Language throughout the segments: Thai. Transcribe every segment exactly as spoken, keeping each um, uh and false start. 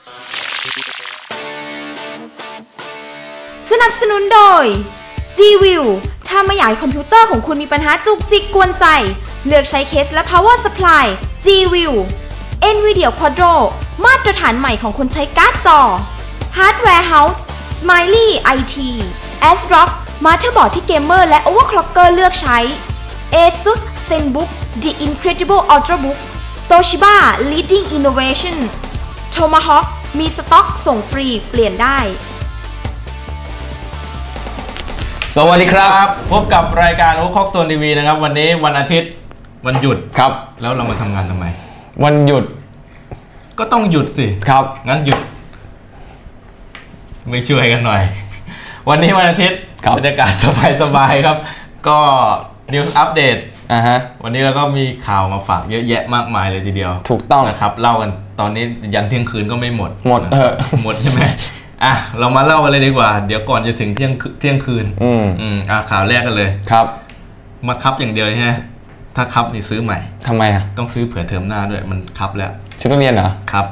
สนับสนุนโดย G-View ถ้าไม่อยากให้คอมพิวเตอร์ของคุณมีปัญหาจุกจิกกวนใจเลือกใช้เคสและ power supply G-View NVIDIA Quadro มาตรฐานใหม่ของคนใช้การ์ดจอ Hardware House Smiley ไอ ที ASRock มาเตอร์บอร์ดที่เกมเมอร์และ Overclocker เลือกใช้ ASUS ZenBook The Incredible Ultrabook Toshiba Leading Innovation Tomahawk มีสต็อกส่งฟรีเปลี่ยนได้สวัสดีครับพบกับรายการโอคอกโซนทีวีนะครับวันนี้วันอาทิตย์วันหยุดครับแล้วเรามาทำงานทำไมวันหยุดก็ต้องหยุดสิครับงั้นหยุดไม่ช่วยกันหน่อยวันนี้วันอาทิตย์บรรยากาศสบายๆครับก็นิวส์อัปเดตอ่าฮะวันนี้เราก็มีข่าวมาฝากเยอะแยะมากมายเลยทีเดียวถูกต้องนะครับเล่ากันตอนนี้ยันเที่ยงคืนก็ไม่หมดหมดเออหมดใช่ไหมอ่ะเรามาเล่ากันเลยดีกว่าเดี๋ยวก่อนจะถึงเที่ยงเที่ยงคืนอืมอืมอ่ะข่าวแรกกันเลยครับมาคับอย่างเดียวเลยฮะถ้าคับนี่ซื้อใหม่ทำไมอ่ะต้องซื้อเผื่อเทอมหน้าด้วยมันคับแล้วชุดนักเรียนเหรอครับ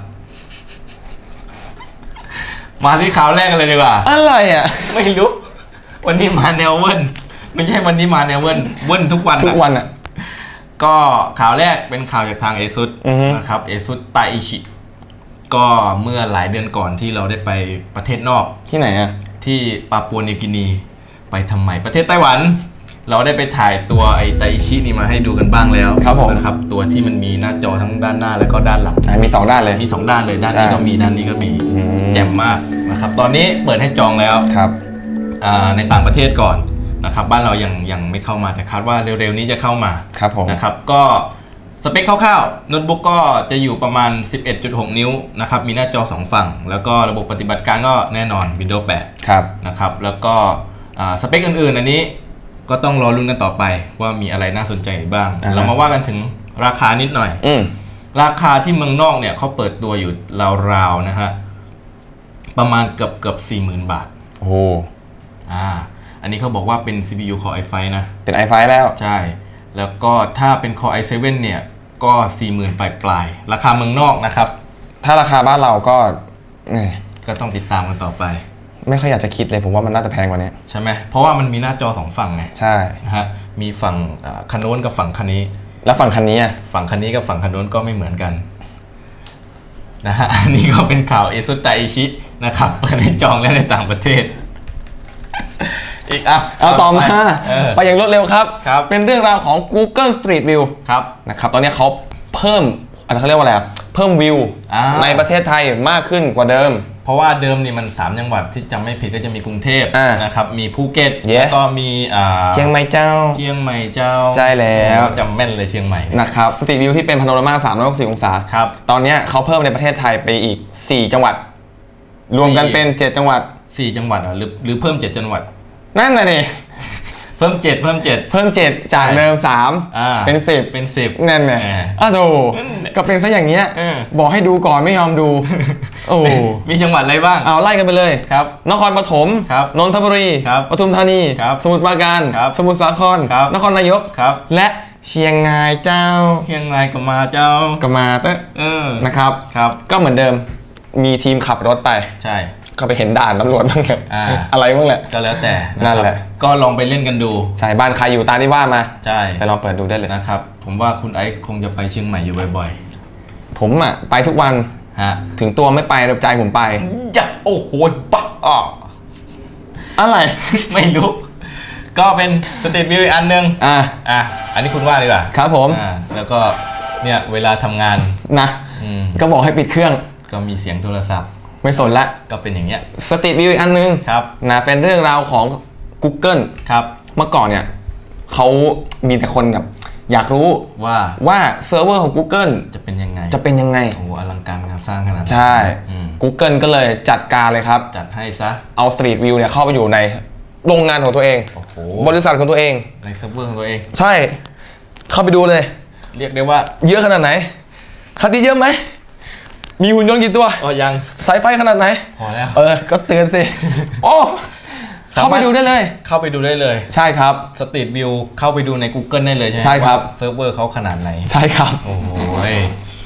มาที่ข่าวแรกกันเลยดีกว่าอะไรอ่ะไม่รู้วันนี้มาแนวเวิร์นไม่ใช่วันนี้มาแนวเวิร์นเวิร์นทุกวันทุกวันอ่ะก็ข่าวแรกเป็นข่าวจากทาง ASUS นะครับ ASUS ไตอิชิก็เมื่อหลายเดือนก่อนที่เราได้ไปประเทศนอกที่ไหนอ่ะที่ปาปัวนิวกินีไปทำไมประเทศไต้หวันเราได้ไปถ่ายตัวไอไตอิชินี่มาให้ดูกันบ้างแล้วครับผมนะครับตัวที่มันมีหน้าจอทั้งด้านหน้าแล้วก็ด้านหลังมีสองด้านเลยมีสองด้านเลยด้านนี้ก็มีด้านนี้ก็มีแจ่มมากนะครับตอนนี้เปิดให้จองแล้วครับในต่างประเทศก่อนนะครับบ้านเรายังยังไม่เข้ามาแต่คาดว่าเร็วๆนี้จะเข้ามาครับผมนะครับก็สเปคคร่าวๆโน้ตบุ๊กก็จะอยู่ประมาณ สิบเอ็ดจุดหก นิ้วนะครับมีหน้าจอสองฝั่งแล้วก็ระบบปฏิบัติการก็แน่นอน Windows แปดครับนะครับแล้วก็สเปคอื่นๆอันนี้ก็ต้องรอลุ้นกันต่อไปว่ามีอะไรน่าสนใจบ้าง เรามาว่ากันถึงราคานิดหน่อยราคาที่เมืองนอกเนี่ยเขาเปิดตัวอยู่ราวๆนะฮะประมาณเกือบเกือบ สี่หมื่น บาทโอ้อ่าอันนี้เขาบอกว่าเป็น ซี พี ยู Core ไอ ไฟว์ นะเป็น ไอ ไฟว์ แล้วใช่แล้วก็ถ้าเป็น Core ไอ เซเว่น เนี่ยก็ สี่หมื่น ปลายๆราคาเมืองนอกนะครับถ้าราคาบ้านเราก็ก็ต้องติดตามกันต่อไปไม่ค่อยอยากจะคิดเลยผมว่ามันน่าจะแพงกว่านี้ใช่ไหมเพราะว่ามันมีหน้าจอสองฝั่งไงใช่นะฮะมีฝั่งคันโน้นกับฝั่งคันนี้แล้วฝั่งคันนี้อ่ะฝั่งคันนี้กับฝั่งคันโน้นก็ไม่เหมือนกันนะฮะอันนี้ก็เป็นข่าว ASUS ไตอิชินะครับเปิดให้จองแล้วในต่างประเทศอีกอ่ะเอาต่อมาไปอย่างรวดเร็วครับครับเป็นเรื่องราวของ Google Street View ครับนะครับตอนนี้เขาเพิ่มอะไรเขาเรียกว่าอะไรเพิ่มวิวในประเทศไทยมากขึ้นกว่าเดิมเพราะว่าเดิมนี่มันสามจังหวัดที่จำไม่ผิดก็จะมีกรุงเทพนะครับมีภูเก็ต yeah. แล้วก็มีเชียงใหม่เจ้าเชียงใหม่เจ้าใช่แล้วจำแม่นเลยเชียงใหม่นะครับสตรีทวิวที่เป็นพาโนรามาสามร้อยหกสิบองศาครับตอนนี้เขาเพิ่มในประเทศไทยไปอีกสี่จังหวัดรวมกันเป็นเจ็ดจังหวัดสี่จังหวัดหรือหรือเพิ่มเจ็ดจังหวัดนั่นน่ะดิเพิ่มเจ็ดเพิ่มเจ็ดเพิ่มเจ็ดจากเดิมสามเป็นสิบเป็นสิบนั่นไงอ้าวโธ่ก็เป็นซะอย่างเงี้ยบอกให้ดูก่อนไม่ยอมดูโอ้มีจังหวัดอะไรบ้างเอาไล่กันไปเลยครับนครปฐมนนทบุรีปทุมธานีสมุทรปราการสมุทรสาครนครนายกและเชียงรายเจ้าเชียงรายก็มาเจ้าก็มาเต้นะครับครับก็เหมือนเดิมมีทีมขับรถไปใช่ก็ไปเห็นด่านตำรวจบ้างแหละอะไรบ้างแหละก็แล้วแต่นั่นแหละก็ลองไปเล่นกันดูใช่บ้านใครอยู่ตามที่ว่ามาใช่ไปลองเปิดดูได้เลยนะครับผมว่าคุณไอซ์คงจะไปเชียงใหม่อยู่บ่อยๆผมอ่ะไปทุกวันฮะถึงตัวไม่ไปแต่ใจผมไปอย่าโอ้โหบ้าอ๋ออะไรไม่รู้ก็เป็นสตรีทวิวอีกอันนึงอ่าอ่ะอันนี้คุณว่าดีกว่าครับผมอ่าแล้วก็เนี่ยเวลาทำงานนะก็บอกให้ปิดเครื่องก็มีเสียงโทรศัพท์ไม่สนละก็เป็นอย่างเงี้ยสตรีทวิวอีกอันนึงครับนะเป็นเรื่องราวของ Google ครับเมื่อก่อนเนี่ยเขามีแต่คนแบบอยากรู้ว่าว่าเซิร์ฟเวอร์ของ Google จะเป็นยังไงจะเป็นยังไงโอ้อลังการงานสร้างขนาดใช่ Google ก็เลยจัดการเลยครับจัดให้ซะเอา Street View เนี่ยเข้าไปอยู่ในโรงงานของตัวเองบริษัทของตัวเองในเซิร์ฟเวอร์ของตัวเองใช่เข้าไปดูเลยเรียกได้ว่าเยอะขนาดไหนฮัดดี้เยอะไหมมีหุ่นยนต์กี่ตัวอ๋อยังสายไฟขนาดไหนพอแล้วเออก็เตือนสิโอ้เข้าไปดูได้เลยเข้าไปดูได้เลยใช่ครับสตรีทวิวเข้าไปดูใน Google ได้เลยใช่ไหมใช่ครับเซิร์ฟเวอร์เขาขนาดไหนใช่ครับโอ้ย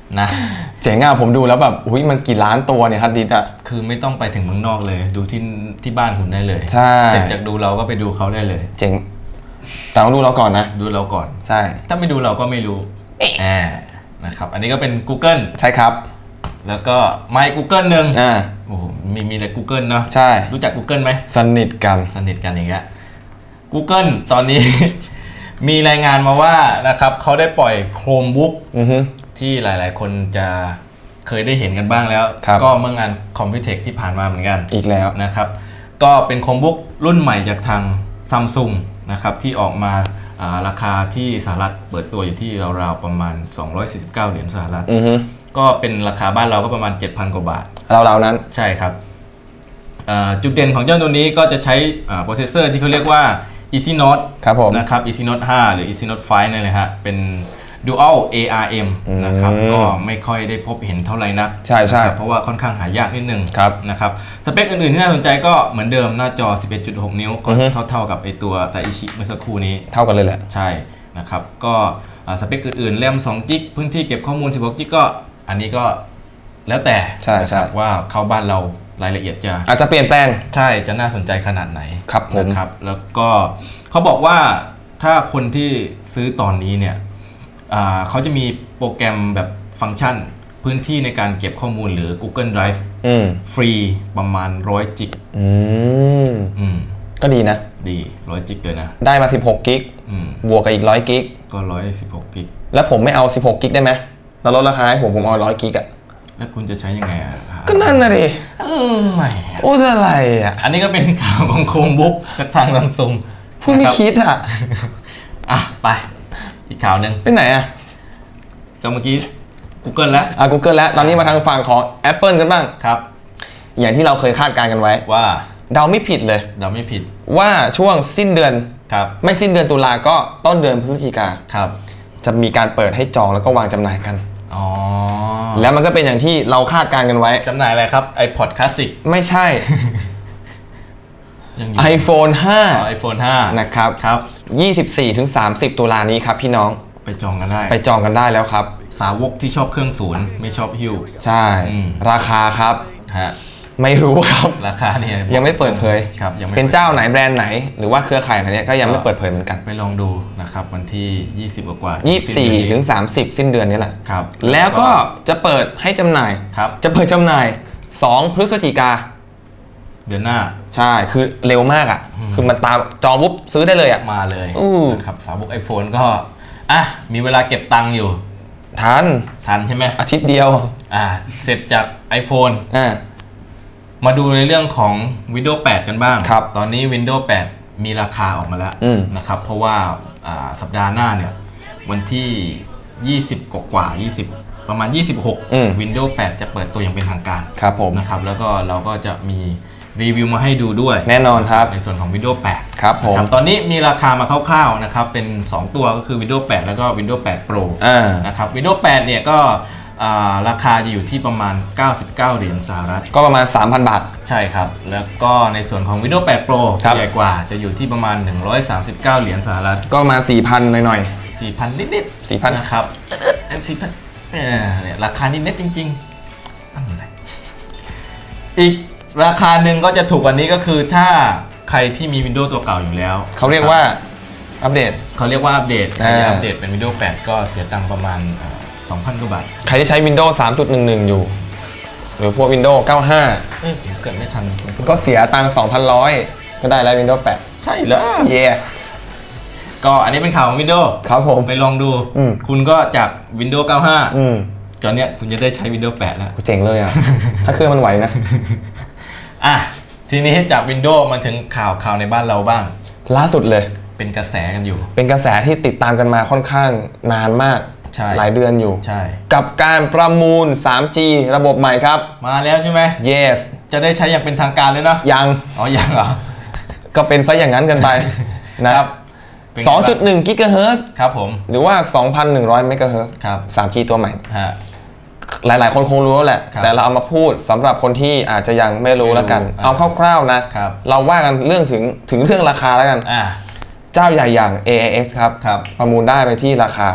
นะเจ๋งอ่ะผมดูแล้วแบบอุ้ยมันกี่ล้านตัวเนี่ยฮาร์ดดิสก์อ่ะคือไม่ต้องไปถึงเมืองนอกเลยดูที่ที่บ้านคุณได้เลยใช่เสร็จจากดูเราก็ไปดูเขาได้เลยเจ๋งแต่ต้องดูเราก่อนนะดูเราก่อนใช่ถ้าไม่ดูเราก็ไม่รู้อ่านะครับอันนี้ก็เป็น Google ใช่ครับแล้วก็ My Google หนึ่งอ่าโอ้มีมีอะไร Google เนาะใช่รู้จัก Google ไหมสนิทกันสนิทกันอย่างเงี้ย Google ตอนนี้ มีรายงานมาว่านะครับเขาได้ปล่อย Chromebook ที่หลายๆคนจะเคยได้เห็นกันบ้างแล้วก็เมื่องาน Computex ที่ผ่านมาเหมือนกันอีกแล้วนะครับก็เป็น Chromebook รุ่นใหม่จากทาง Samsung นะครับที่ออกมาราคาที่สหรัฐเปิดตัวอยู่ที่ราวๆประมาณสองร้อยสี่สิบเก้าเหรียญสหรัฐก็เป็นราคาบ้านเราก็ประมาณ เจ็ดพัน กว่าบาทเราๆนั้นใช่ครับจุดเด่นของเจ้าตัวนี้ก็จะใช้โปรเซสเซอร์ที่เขาเรียกว่า Exynos ครับผมนะครับ Exynos ห้าหรือ Exynos ไฟว์นั่นแหละฮะเป็น Dual เอ อาร์ เอ็ม นะครับก็ไม่ค่อยได้พบเห็นเท่าไหร่นักใช่ใช่เพราะว่าค่อนข้างหายากนิดนึงครับนะครับสเปคอื่นๆที่น่าสนใจก็เหมือนเดิมหน้าจอ สิบเอ็ดจุดหก นิ้วก็เท่าๆกับไอตัวแต่อิชิเมื่อสักครู่นี้เท่ากันเลยแหละใช่นะครับก็สเปคอื่นๆแรมสองจิกพื้นที่เก็บข้อมูลสิบหกจิกก็อันนี้ก็แล้วแต่ใช่ใช่ว่าเข้าบ้านเรารายละเอียดจะอาจจะเปลี่ยนแปลงใช่จะน่าสนใจขนาดไหนครับผมนะครับแล้วก็เขาบอกว่าถ้าคนที่ซื้อตอนนี้เนี่ยเขาจะมีโปรแกรมแบบฟังก์ชันพื้นที่ในการเก็บข้อมูลหรือ Google Drive ฟรีประมาณหนึ่งร้อยจิกอืมอืมก็ดีนะดีหนึ่งร้อยจิกเลยนะได้มาสิบหกกิกบวกกับอีกหนึ่งร้อยกิกก็หนึ่งร้อยสิบหกกิกแล้วผมไม่เอาสิบหกกิกได้ไหมแล้วลดราคาให้ผมผมเอาหนึ่งร้อยกิกอ่ะแล้วคุณจะใช้ยังไงอ่ะก็นั่นน่ะดิไม่โอ้อะไรอ่ะอันนี้ก็เป็นข่าวของ Chromebook จากทาง Samsung พูดไม่คิดอ่ะอ่ะไปอีกข่าวนึงไปไหนอ่ะก็เมื่อกี้ Google แล้วอ่ะ Google แล้วตอนนี้มาทางฝั่งของ Apple กันบ้างครับอย่างที่เราเคยคาดการณ์กันไว้ว่าเดาไม่ผิดเลยเดาไม่ผิดว่าช่วงสิ้นเดือนครับไม่สิ้นเดือนตุลาก็ต้นเดือนพฤศจิกาครับจะมีการเปิดให้จองแล้วก็วางจำหน่ายกันอ๋อแล้วมันก็เป็นอย่างที่เราคาดการณ์กันไว้จำหน่ายอะไรครับ iPod Classic ไม่ใช่ ไอโฟน ห้าไอโฟน ห้านะครับครับยี่สิบสี่ถึงสามสิบ ตุลานี้ครับพี่น้องไปจองกันได้ไปจองกันได้แล้วครับสาวกที่ชอบเครื่องศูนย์ไม่ชอบฮิ้วใช่ราคาครับฮะไม่รู้ครับราคาเนี่ยยังไม่เปิดเผยครับยังเป็นเจ้าไหนแบรนด์ไหนหรือว่าเครือข่ายไหนเนี่ยก็ยังไม่เปิดเผยเหมือนกันไปลองดูนะครับวันที่ยี่สิบกว่ายี่สิบสี่ถึงสามสิบสิ้นเดือนนี้แหละครับแล้วก็จะเปิดให้จำหน่ายครับจะเปิดจำหน่ายสองพฤศจิกาเดือนหน้าใช่คือเร็วมากอ่ะคือมันตามจองปุ๊บซื้อได้เลยอ่ะมาเลยนะครับสาวก iPhone ก็อ่ะมีเวลาเก็บตังค์อยู่ทันทันใช่ไหมอาทิตย์เดียวอ่าเสร็จจาก iPhone อ่ามาดูในเรื่องของ Windows แปด กันบ้างครับตอนนี้ Windows แปด มีราคาออกมาแล้วนะครับเพราะว่าสัปดาห์หน้าเนี่ยวันที่ยี่สิบกว่ายี่สิบประมาณยี่สิบหก Windows แปด จะเปิดตัวอย่างเป็นทางการครับผมนะครับแล้วก็เราก็จะมีรีวิวมาให้ดูด้วยแน่นอนครับในส่วนของ Windows แปดครับผมตอนนี้มีราคามาคร่าวๆนะครับเป็นสองตัวก็คือ Windows แปด แล้วก็ Windows แปด Pro นะครับ Windows แปด เนี่ยก็ราคาจะอยู่ที่ประมาณเก้าสิบเก้าเหรียญสหรัฐก็ประมาณ สามพัน บาทใช่ครับแล้วก็ในส่วนของ Windows แปด Pro ใหญ่กว่าจะอยู่ที่ประมาณหนึ่งร้อยสามสิบเก้าเหรียญสหรัฐก็มา สี่พัน หน่อยๆ สี่พัน นิดๆสี่พันนะครับ สี่พัน เนี่ยราคานิดเน็ตจริงๆอีกราคาหนึ่งก็จะถูกกว่านี้ก็คือถ้าใครที่มี Windows ตัวเก่าอยู่แล้วเขาเรียกว่าอัปเดตเขาเรียกว่าอัปเดตอัปเดตเป็น Windows แปด ก็เสียตังค์ประมาณสองพัน กว่าบาทใครที่ใช้ Windows สามจุดหนึ่งหนึ่ง อยู่หรือพวก Windows เก้าสิบห้าเอ้ยผมเกิดไม่ทันก็เสียตังค์ สองพันหนึ่งร้อย ก็ได้แล้ว Windows แปดใช่เหรอเย่ก็อันนี้เป็นข่าวของ Windows ครับผมไปลองดูคุณก็จาก Windows เก้าสิบห้าอืมตอนเนี้ยคุณจะได้ใช้ Windows แปด แล้วเจ๋งเลยอ่ะ ถ้าเครื่องมันไหวนะอ่ะทีนี้จาก Windows มาถึงข่าวข่าวในบ้านเราบ้างล่าสุดเลยเป็นกระแสกันอยู่เป็นกระแสที่ติดตามกันมาค่อนข้างนานมากหลายเดือนอยู่ใช่กับการประมูล ทรีจี ระบบใหม่ครับมาแล้วใช่ไหม yes จะได้ใช้อย่างเป็นทางการเลยเนาะยังอ๋อยังเหรอก็เป็นซะอย่างนั้นกันไปนะครับ สองจุดหนึ่ง กิกะเฮิรตซ์ครับผมหรือว่า สองพันหนึ่งร้อย เมกะเฮิรตซ์ครับทรีจี ตัวใหม่ฮะหลายๆคนคงรู้แล้วแหละแต่เราเอามาพูดสำหรับคนที่อาจจะยังไม่รู้แล้วกันเอาคร่าวๆนะเราว่ากันเรื่องถึงถึงเรื่องราคาแล้วกันเจ้าใหญ่อย่าง เอ ไอ เอส ครับประมูลได้ไปที่ราคา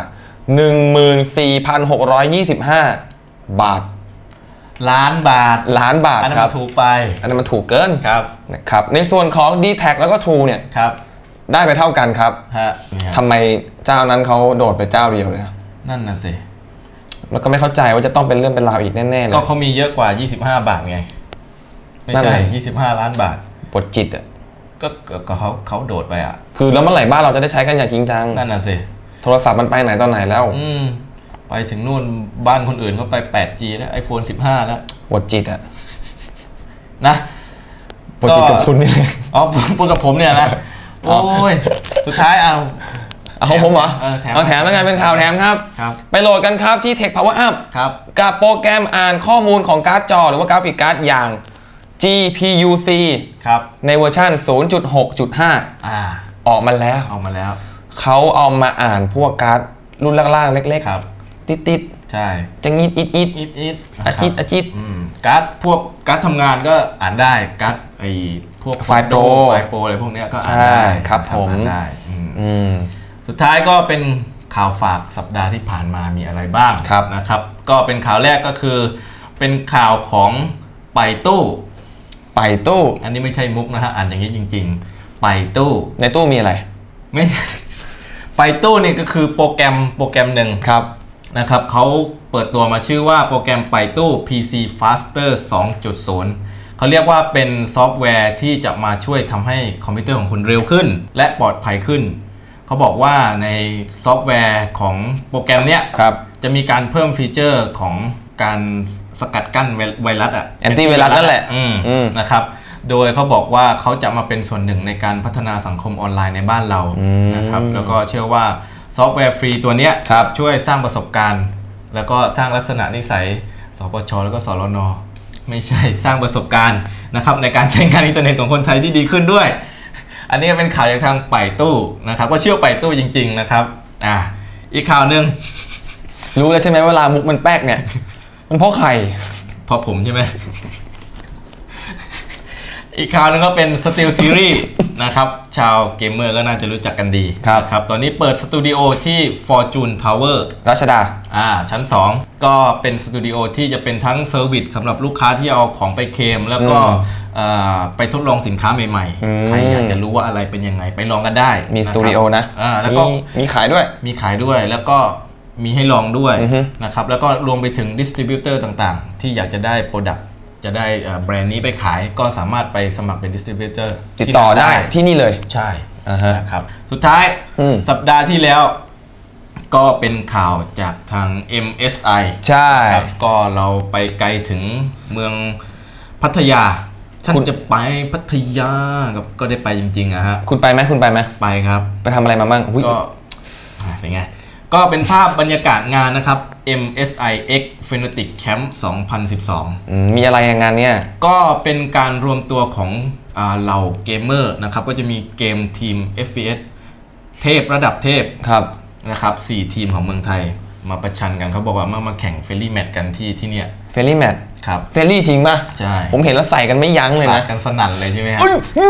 หนึ่งหมื่นสี่พันหกร้อยยี่สิบห้า บาทล้านบาทล้านบาทอันนั้นมันถูกไปอันนั้นมันถูกเกินครับนะครับในส่วนของ ดี แท็ก แล้วก็ True เนี่ยครับได้ไปเท่ากันครับฮะทำไมเจ้านั้นเขาโดดไปเจ้าเดียวเลยนั่นน่ะสิแล้วก็ไม่เข้าใจว่าจะต้องเป็นเรื่องเป็นราวอีกแน่ๆเลยก็เขามีเยอะกว่ายี่สิบห้าบาทไงไม่ใช่ยี่สิบห้าล้านบาทปวดจิตอ่ะก็ก็เขาเขาโดดไปอ่ะคือแล้วเมื่อไหร่บ้านเราจะได้ใช้กันอย่างจริงจังนั่นน่ะสิโทรศัพท์มันไปไหนตอนไหนแล้วอืมไปถึงนู่นบ้านคนอื่นก็ไป แปดจี แล้ว ไอโฟน สิบห้าแล้วปวดจิตอ่ะนะปวดจิตกับคุณนี่อ๋อพูดกับผมเนี่ยนะโอ้ยสุดท้ายเอาเอาของผมเหรอเอาแถมแล้วไงเป็นข่าวแถมครับไปโหลดกันครับที่ Tech Power Up ครับกับโปรแกรมอ่านข้อมูลของการ์ดจอหรือว่ากราฟิกการ์ดอย่าง จี พี ยู ซีครับในเวอร์ชัน ศูนย์จุดหกจุดห้าอ่าออกมาแล้วออกมาแล้วเขาเอามาอ่านพวกการ์ดรุ่นล่างๆเล็กๆครับติดๆใช่จะงิดอิดอิดอิดอิดอาจิตอาจิตการ์ดพวกการ์ดทำงานก็อ่านได้การ์ดไอพวกไฟล์โปรไฟล์โปรอะไรพวกนี้ก็อ่านได้ครับผมอ่านได้สุดท้ายก็เป็นข่าวฝากสัปดาห์ที่ผ่านมามีอะไรบ้างนะครับก็เป็นข่าวแรกก็คือเป็นข่าวของไปตู้ไปตู้อันนี้ไม่ใช่มุกนะฮะอ่านอย่างนี้จริงๆไปตู้ในตู้มีอะไรไม่ไปตู้นี่ก็คือโปรแกรมโปรแกรมหนึ่งครับนะครับเขาเปิดตัวมาชื่อว่าโปรแกรมไปตู้ พี ซี Faster สองจุดศูนย์ เขาเรียกว่าเป็นซอฟต์แวร์ที่จะมาช่วยทำให้คอมพิวเตอร์ของคุณเร็วขึ้นและปลอดภัยขึ้นเขาบอกว่าในซอฟต์แวร์ของโปรแกรมเนี้ยจะมีการเพิ่มฟีเจอร์ของการสกัดกั้นไวรัสอ่ะแอนตี้ไวรัสนั่นแหละนะครับโดยเขาบอกว่าเขาจะมาเป็นส่วนหนึ่งในการพัฒนาสังคมออนไลน์ในบ้านเรานะครับแล้วก็เชื่อว่าซอฟต์แวร์ฟรีตัวนี้ช่วยสร้างประสบการณ์แล้วก็สร้างลักษณะนิสัยสปชแล้วก็สรนไม่ใช่สร้างประสบการณ์นะครับในการใช้งานอินเทอร์เน็ตของคนไทยที่ดีขึ้นด้วยอันนี้เป็นข่าวจากทางไปตู้นะครับก็เชื่อไปตู้จริงๆนะครับอ่าอีกข่าวหนึ่งรู้แล้วใช่ไหมเวลามุกมันแป๊กเนี่ยมันเพราะใครเพราะผมใช่ไหม อีกข่าวนึงก็เป็น Steel Series นะครับชาวเกมเมอร์ก็น่าจะรู้จักกันดีครับตอนนี้เปิดสตูดิโอที่ Fortune Tower รัชดาอ่าชั้นสองก็เป็นสตูดิโอที่จะเป็นทั้งเซอร์วิสสำหรับลูกค้าที่เอาของไปเคลมแล้วก็ไปทดลองสินค้าใหม่ๆใครอยากจะรู้ว่าอะไรเป็นยังไงไปลองกันได้มีสตูดิโอนะอ่าแล้วก็มีขายด้วยมีขายด้วยแล้วก็มีให้ลองด้วยนะครับแล้วก็รวมไปถึงดิสติบิวเตอร์ต่างๆที่อยากจะได้โปรดักต์จะได้แบรนด์นี้ไปขายก็สามารถไปสมัครเป็นดิสติบิวเตอร์ติดต่อได้ที่นี่เลยใช่นะครับสุดท้ายสัปดาห์ที่แล้วก็เป็นข่าวจากทาง เอ็ม เอส ไอใช่ก็เราไปไกลถึงเมืองพัทยาฉันจะไปพัทยาก็ได้ไปจริงๆอะฮะคุณไปไหมคุณไปไหมไปครับไปทำอะไรมาบ้างก็เป็นไงก็เป็นภาพบรรยากาศงานนะครับ เอ็ม เอส ไอ X Fnatic Camp สองพันสิบสองมีอะไรงานเนี้ยก็เป็นการรวมตัวของเหล่าเกมเมอร์นะครับก็จะมีเกมทีม เอฟ พี เอส เทพระดับเทพครับนะครับสี่ทีมของเมืองไทยมาประชันกันเขาบอกว่ามามาแข่งเฟรนลี่แมตช์กันที่ที่เนี่ยเฟรนลี่แมตช์ครับเฟรนลี่จริงป่ะใช่ผมเห็นแล้วใส่กันไม่ยั้งเลยนะใส่กันสนั่นเลยใช่ไหมครับ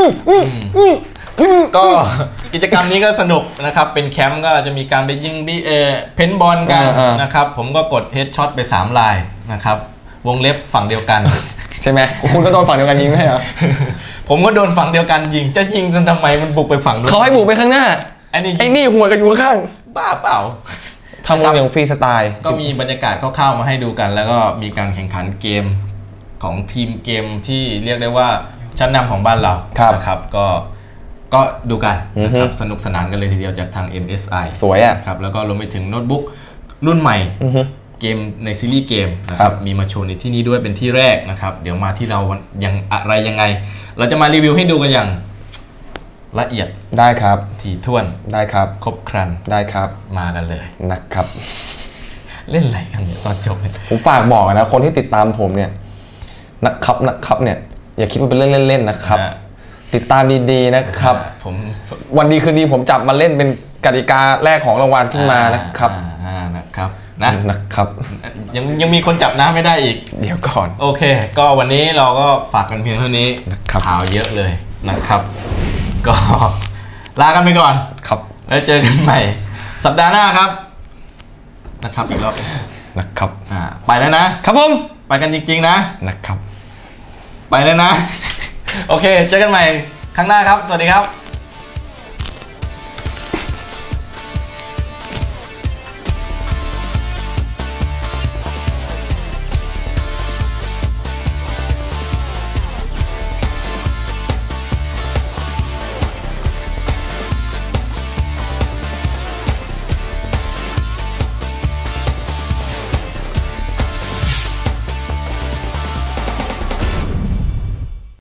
ก็กิจกรรมนี้ก็สนุกนะครับเป็นแคมป์ก็จะมีการไปยิงบีเอเพนบอลกันนะครับผมก็กดเฮดช็อตไปสามลายนะครับวงเล็บฝั่งเดียวกันใช่ไหมคุณก็โดนฝั่งเดียวกันยิงไหมเหรอผมก็โดนฝั่งเดียวกันยิงจะยิงทำไมมันบุกไปฝั่งนู้นเขาให้บุกไปข้างหน้าไอ้นี่ไอ้นี่หัวกันอยู่ข้างบ้าเปล่าทำวงอย่างฟรีสไตล์ก็มีบรรยากาศคร่าวๆมาให้ดูกันแล้วก็มีการแข่งขันเกมของทีมเกมที่เรียกได้ว่าชั้นนำของบ้านเรานะครับก็ก็ดูกันนะครับสนุกสนานกันเลยทีเดียวจากทาง เอ็ม เอส ไอสวยอ่ะครับแล้วก็รวมไปถึงโน้ตบุ๊กรุ่นใหม่เกมในซีรีส์เกมนะครับมีมาโชว์ในที่นี้ด้วยเป็นที่แรกนะครับเดี๋ยวมาที่เรายังอะไรยังไงเราจะมารีวิวให้ดูกันอย่างละเอียดได้ครับถี่ถ้วนได้ครับครบครันได้ครับมากันเลยนะครับเล่นอะไรกันเนี่ยตอนจบเนี่ยผมฝากบอกนะคนที่ติดตามผมเนี่ยนะครับนะครับเนี่ยอย่าคิดว่าเป็นเรื่องเล่นๆนะครับติดตามดีๆนะครับผมวันดีคืนดีผมจับมาเล่นเป็นกติกาแรกของรางวัลขึ้นมานะครับนะครับนะนะครับยังยังมีคนจับน้ำไม่ได้อีกเดี๋ยวก่อนโอเคก็วันนี้เราก็ฝากกันเพียงเท่านี้ข่าวเยอะเลยนะครับก็ลากันไปก่อนครับแล้วเจอกันใหม่สัปดาห์หน้าครับนะครับอีกรอบนะครับอ่าไปแล้วนะครับผมไปกันจริงๆนะนะครับไปแล้วนะโอเคเจอกันใหม่ครั้งหน้าครับสวัสดีครับ